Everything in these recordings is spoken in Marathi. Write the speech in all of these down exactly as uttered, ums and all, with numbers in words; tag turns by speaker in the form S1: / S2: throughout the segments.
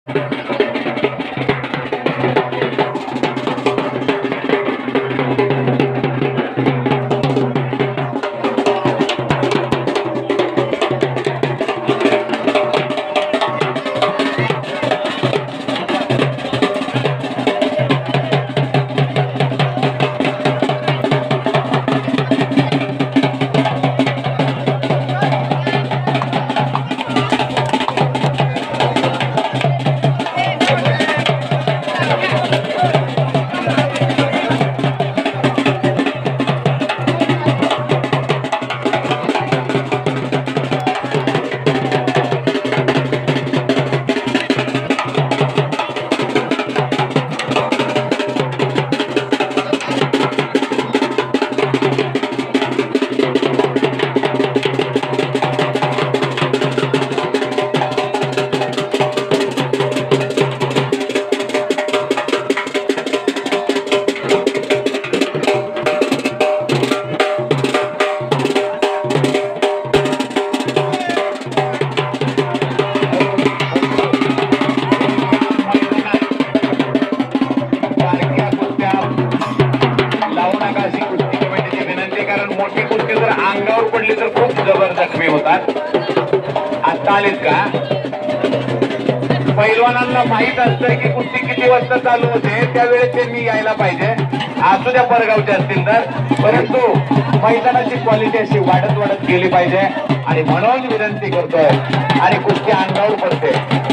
S1: पैलवानांना माहित असतं की कुस्ती किती वाजता चालू होते त्यावेळेस त्यांनी यायला पाहिजे असू द्या परगावचे असतील तर, परंतु मैदानाची क्वालिटी अशी वाढत वाढत गेली पाहिजे आणि म्हणून विनंती करतोय. आणि कुस्ती अंगावर पडते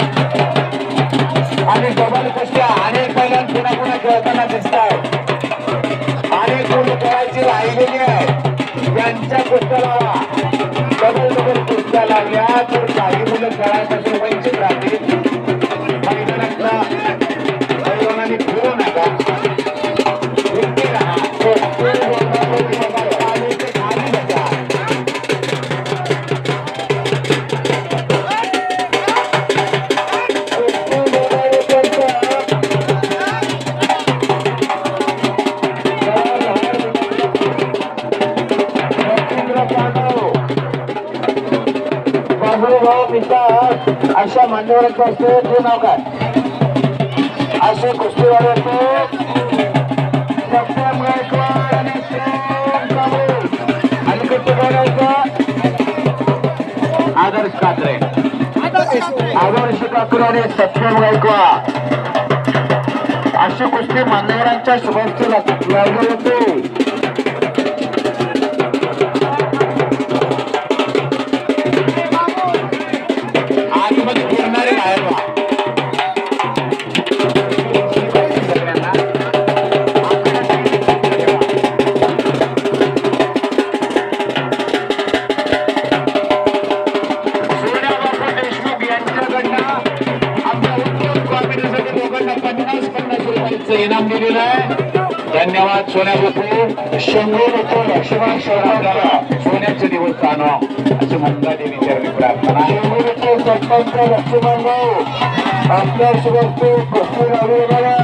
S1: आणि डबल कुस्त्या अनेक पैलवान पुन्हा पुन्हा खेळताना दिसतात. अनेक मुलं खेळायची राहिलेली आहे त्यांच्या कुस्त्या लावा. डबल डबल कुस्त्या लागल्या तर काही मुलं खेळायसाठी वंचित राहतील. पैलवानांनी फिरू नका, अशा मान्यवरांचं असते ते नाव काय असे कुस्तीवाले असतो. सप्तम गायकवाड आणि अलीकडचं गायचं आदर्श कात्रे, आदर्श कात्रे आणि सप्तम गायकवाड अशी कुस्ती मान्यवरांच्या शुभेच्छा लागले होते. इनाम दिलेलं आहे. धन्यवाद सोन्या बापू. शंभर रुपये लक्ष्मण शहराला सोन्याचे दिवस आणवा असे मंदा देवीच्या प्रार्थना. शंभर रुपये सरपंच लक्ष्मण भाऊ आपल्या शुभेच्छू कुस्ती राहू बघा.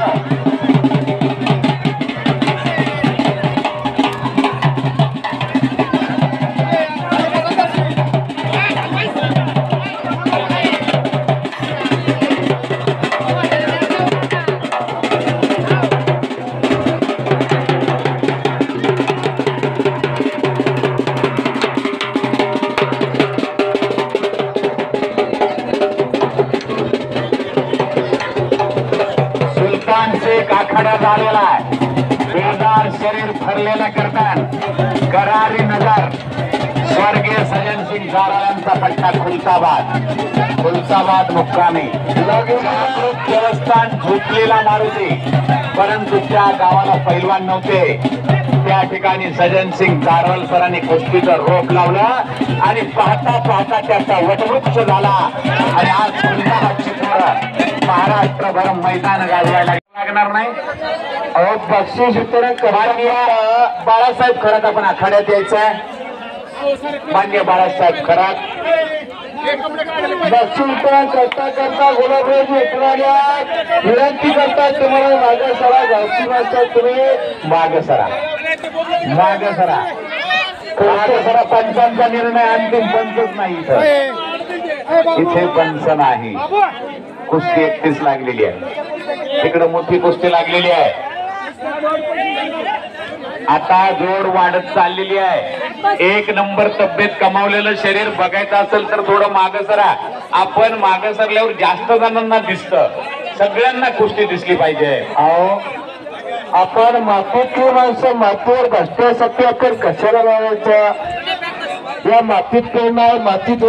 S1: आखाडा झालेला आहे. बेदार शरीर भरलेला करतात करारी नगर स्वर्गीय सजन सिंग जाराळांचा पट्टा खुलताबाद खुलताबाद मुक्कामी देवस्थान झोपलेला मारुती, परंतु त्या गावाला पैलवान नव्हते. त्या ठिकाणी सजन सिंग जारवाल सरांनी कुस्तीचं रोप लावलं आणि पाहता पाहता त्याचा वटवृक्ष झाला आणि आज खुलताबादची पोरं महाराष्ट्रभर मैदान गाजवायला लागणार नाही. अहो बक्षीस उत्तर बाळासाहेब खरात आपण आखाड्यात यायचंय. मान्य बाळासाहेब खरात बक्षीस उत्तर करता करता गुलाबराव उतराल्या विनंती करतात तुम्हाला मागे सरा जास्ती वाजतात तुम्ही मागे सरा मागे सरा मागे सरा. पंचांचा निर्णय अंतिम पंचच नाही इथं, इथे पंच नाही. कुस्ती एकटीच लागलेली आहे, तिकडे मोठी कुस्ती लागलेली आहे. आता जोड वाढत चाललेली आहे. एक नंबर तब्येत कमावलेलं शरीर बघायचं असेल तर थोडं मागं सरा. आपण मागं सरल्यावर जास्त जणांना दिसतं, सगळ्यांना कुस्ती दिसली पाहिजे.
S2: अहो आपण मातीतली माणसं मातीवर बसण्यासाठी आपण कशाला लावायचं? या मातीत पेरणं, मातीत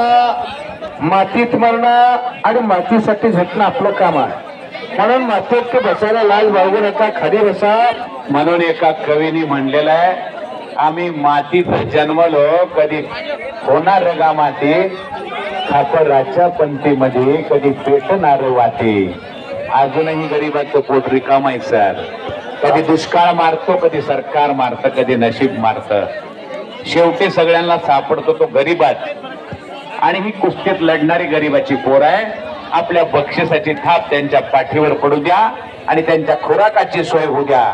S2: उगवणं, मातीत मरणं आणि मातीसाठी झटणं आपलं काम आहे. म्हणून मातीत ते बसायला लाज बाळगू नका, खाली बसा.
S1: म्हणून एका कवीने म्हणलेलं आहे, आम्ही मातीत जन्मलो, कधी होणार गा माती, खापराच्या पंक्तीमध्ये कधी पेटणार वाटी. अजूनही गरिबाचं पोट रिकाम आहे सर. कधी दुष्काळ मारतो, कधी सरकार मारतं, कधी नशीब मारतं. शेवटी सगळ्यांना सापडतो तो गरीबाच. आणि ही कुस्तीत लढणारी गरीबाची पोर आहे. आपल्या बक्षिसाची थाप त्यांच्या पाठीवर पडू द्या आणि त्यांच्या खुराकाची सोय होऊ द्या.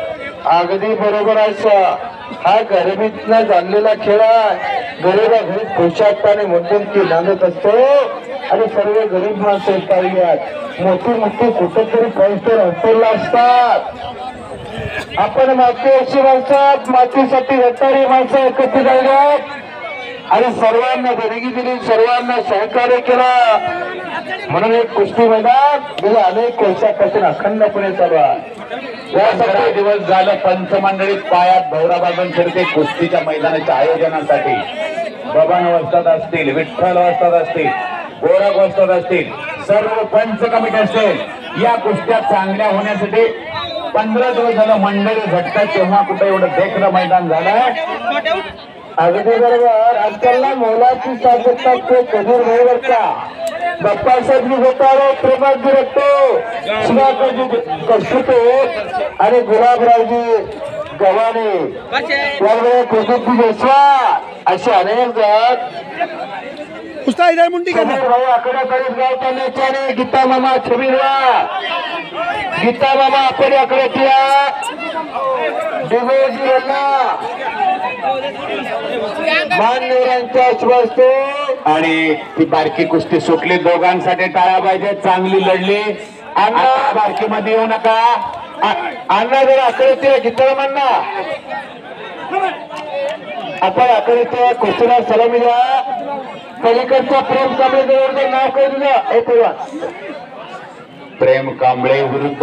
S2: अगदी बरोबर आहे. हा गरिबीतला जाणलेला खेळ आहे. गरीबा घरी पोशाखपणे म्हणून ती नांदत असतो आणि सर्व गरीब माणसं येतात. मोठी मोठी कुठेतरी पैसे हॉस्टेलला असतात. आपण माती अशी माणसं, मातीसाठी रटारी माणसं एकत्रित झाल्यात आणि सर्वांना देणगी दिली, सर्वांना सहकार्य केलं. म्हणून एक कुस्ती मैदान गेल्या अनेक वर्षापासून अखंडपणे चालू आहे.
S1: यासाठी दिवस झालं पंचमंडळीत पायात भैरा बांधून फिरते. कुस्तीच्या मैदानाच्या आयोजनासाठी बबन वस्ताद असतील, विठ्ठल वस्ताद असतील, गोरख वस्ताद असतील, सर्व पंच कमिटी असतील. या कुस्त्या चांगल्या होण्यासाठी पंधरा दिवस झालं मंडळी झटतात. तेव्हा कुठे एवढं देखणं मैदान झालं.
S2: अगदी बरोबर. आजकालला मोलाची साथ देतात ते कबीर भाईवर का बाप्पासाहेब होता, प्रेमाजी रखतो, सुधाकरजी कष्टतो आणि गुलाबरावजी गव्हाणे, त्यामुळे कुलदीपजी जयस्वाल असे अनेक जण भाऊ आकडा करीत गाव चालण्याचे. गीता मामा छबीरवा, गीता मामा आपण आकडे या डिगोजी मान्यवरांच्या शुभस्ते.
S1: आणि ती बारकी कुस्ती सुटली. दोघांसाठी टाळा पाहिजे. चांगली लढली. अण्णा बारकी मध्ये येऊ नका.
S2: अण्णा जर आकडे गीतारामांना आपण आकडे कुस्तीला सलामी द्या. पलीकडच्या प्रेम कांबळे जवळ नाव काय दिलं हे तेव्हा
S1: प्रेम कांबळे विरुद्ध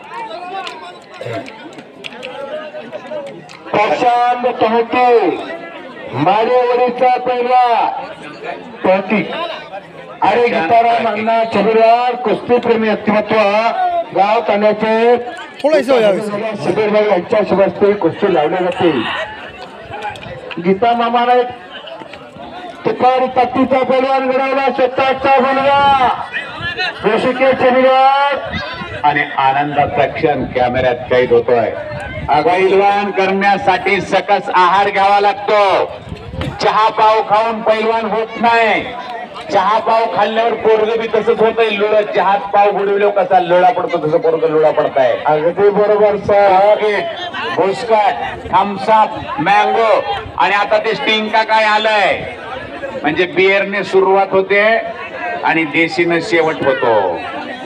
S2: प्रशांत टहके, मारेवडीचा पहिला प्रतीक. अरे गीताराम अण्णा छबीरवार कुस्ती प्रेमी व्यक्तिमत्व गाव तांड्याचे शबीरभाई यांच्या शुभस्ते कुस्ती लावली जाते. गीता मामाला एक तुपारी तत्तीचा पैलवान घडवला, स्वतःचा मुलगा ऋषिकेश छबीरवार
S1: आणि आनंदाचा क्षण कॅमेऱ्यात कैद होतोय. पैलवान करण्यासाठी सकस आहार घ्यावा लागतो. चहा पाव खाऊन पैलवान होत नाही. चहा पाव खाल्ल्यावर पोरग बी तसंच होतंय. लुळ चहात पाव बुडविल्यावर कसा लुळा पडतो तसं पोरग लुळा पडताय.
S2: अगदी बरोबर सर.
S1: भुसकाट, थम्सअप, मँगो आणि आता ते स्टिंका काय आलंय. म्हणजे बिअरने सुरुवात होते आणि देशीनं शेवट होतो.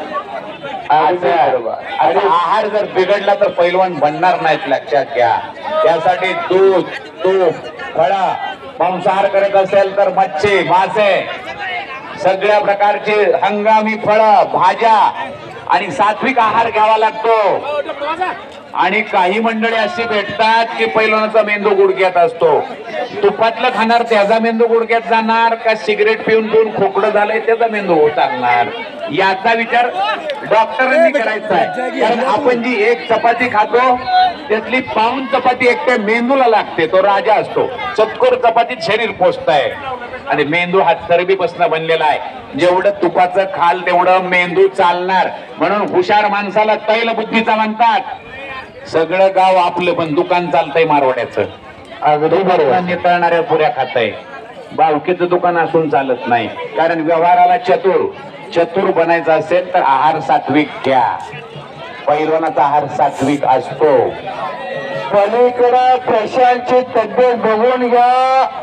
S1: आहार जर बिघडला तर पैलवान बनणार नाहीत, लक्षात घ्या. त्यासाठी दूध, तूप, फळं, मांसाहार करत असेल तर मच्छी, मासे, सगळ्या प्रकारचे हंगामी फळं, भाज्या आणि सात्विक आहार घ्यावा लागतो. आणि काही मंडळी अशी भेटतात की पैलवानाचा मेंदू गुडघ्यात असतो. तुपातलं खाणार त्याचा मेंदू गुडघ्यात जाणार का सिगरेट पिऊन पिऊन खोकडं झालंय त्याचा मेंदू उतारणार. याचा विचार डॉक्टरांनी करायचा आहे. कारण आपण जी एक चपाती खातो त्यातली पाऊन चपाती एकट्या मेंदूला लागते. तो राजा असतो. चतकोर चपातीत शरीर पोचताय आणि मेंदू हा चरबीपासून बनलेला आहे. जेवढं तुपाचं खाल तेवढं मेंदू चालणार. म्हणून हुशार माणसाला तैल बुद्धीचा म्हणतात. सगळं गाव आपलं पण दुकान चालतंय मारवाड्याचं.
S2: अगदी बरोबर.
S1: नितळणाऱ्या पुऱ्या खाताय. बावकीचं दुकान असून चालत नाही. कारण व्यवहाराला चतुर चतुर बनायचं असेल तर आहार सात्विक घ्या. पैलवानाचा आहार सात्विक असतो.
S2: पलीकडे प्रशांतची तब्येत बघून घ्या.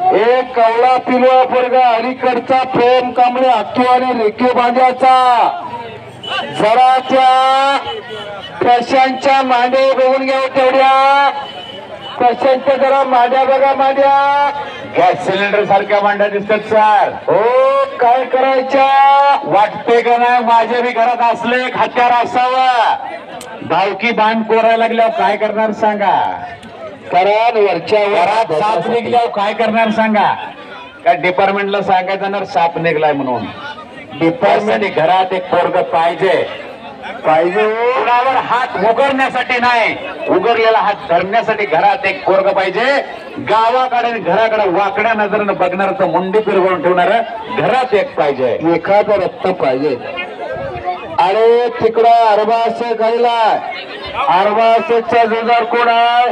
S2: एक कवळा पिलवा पोरगा अलीकडचा प्रेम कांबळे हातू आणि रेखे बांध्याचा जरा त्या प्रशांतच्या मांडे बघून घ्या तेवढ्या प्रशांतच्या जरा मांड्या बघा मांड्या
S1: गॅस सिलेंडर सारख्या मांड्या दिसतात सर.
S2: हो काय करायच्या
S1: वाटते का नाही माझ्या बी घरात असलं एक हत्यार असावं. भावकी बांध कोरायला लागल्यावर काय करणार सांगा.
S2: कारण वरच्या
S1: घरात साप निघल्यावर काय करणार सांगा. काय डिपार्टमेंटला सांगायचं ना साप निघलाय म्हणून. डिपार्टमेंट घरात एक पोरग पाहिजे
S2: पाहिजे
S1: कुणावर हात उघडण्यासाठी नाही, उघडलेला हात धरण्यासाठी घरात एक पोरग पाहिजे. गावाकडे आणि घराकडे वाकड्या नजरेनं बघणारं मुंडी फिरवून ठेवणार घरात एक पाहिजे.
S2: एखादं रत्न पाहिजे. अरे तिकडं अरबासे गायला अरबासेचा जोरदार कोण आहे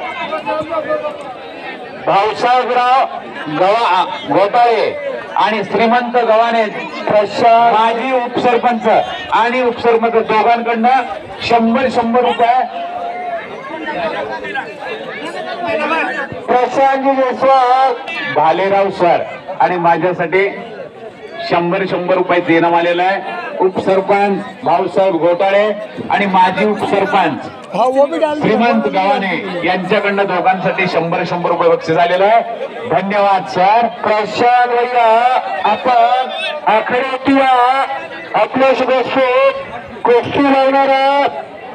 S2: भाऊसाहेबराव
S1: गवा घोटाळे आणि श्रीमंत गव्हाणे
S2: प्रशांत
S1: माजी उपसरपंच आणि उपसरपंच दोघांकडनं शंभर शंभर रुपये
S2: प्रशांतजी जयस्वाल
S1: भालेराव सर आणि माझ्यासाठी शंभर शंभर रुपयाचं इनाम आलेलं आहे. उपसरपंच भाऊसाहेब घोटाळे आणि माजी उपसरपंच श्रीमंत गव्हाणे यांच्याकडनं दोघांसाठी शंभर शंभर रुपये बक्षीस आलेलं आहे. धन्यवाद सर.
S2: प्रशांत भैया आपण आखड्या किंवा आपल्या गोष्टी गोष्टी लावणार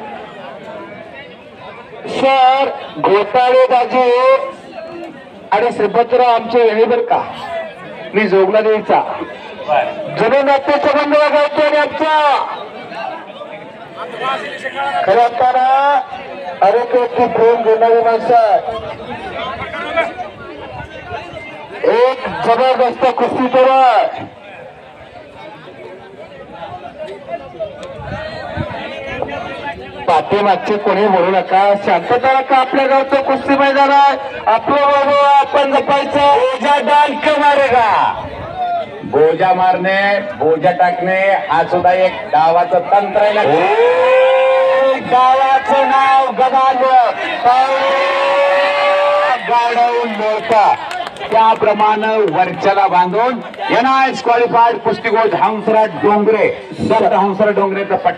S2: सर घोटाळे दाजी आणि श्रीपतराव आमचे वेळी बर का मी जोगला द्यायचा जुने नाते संबंध बघायचे आणि आमचा खरं असताना अरे तो ती प्रेम घेणारी माणसं एक जबरदस्त कुस्ती तोड पाठीमागचे कोणी बोलू नका शांतता नका आपल्या गावचं कुस्ती मैदान आहे आपलं बाबा आपण जपायचं
S1: बोजा डाल के मारेगा. बोजा मारणे बोजा टाकणे हा सुद्धा एक डावाचं तंत्र आहे.
S2: हो.
S1: गावाचं नाव गदाल गाडवून लोळता त्याप्रमाणे वरच्याला बांधून एन आय क्वालिफाईड कुस्तीगोज हंसराज डोंगरे दत्त हंसराज डोंगरेचा